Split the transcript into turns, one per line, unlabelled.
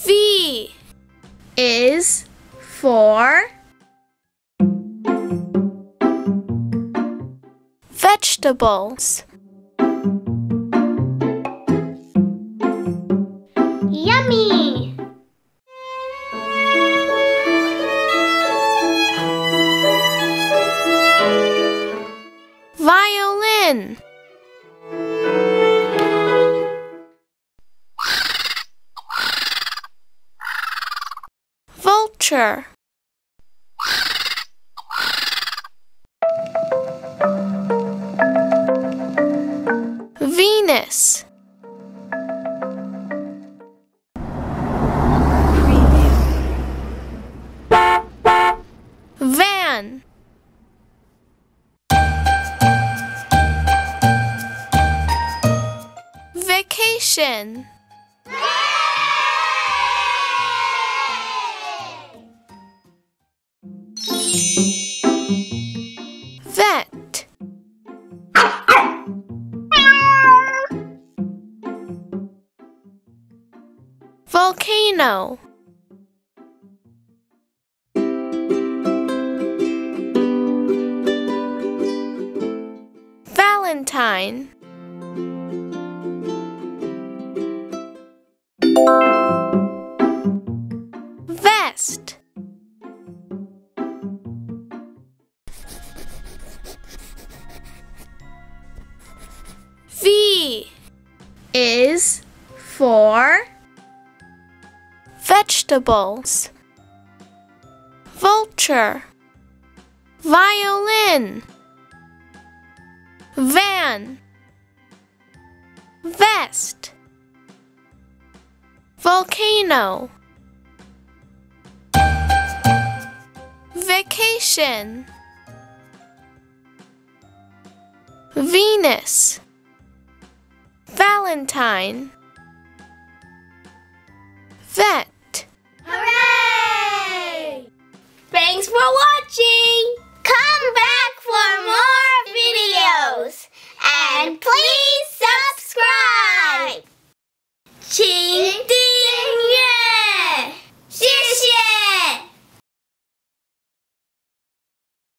V is for vegetables.
Yummy!
Violin. Vulture. Venus. Van. Vacation. Vet. Volcano. Valentine. Vest. V is for vegetables. Vulture. Violin. Van. Vest. Volcano. Vacation. Venus. Valentine. Vet.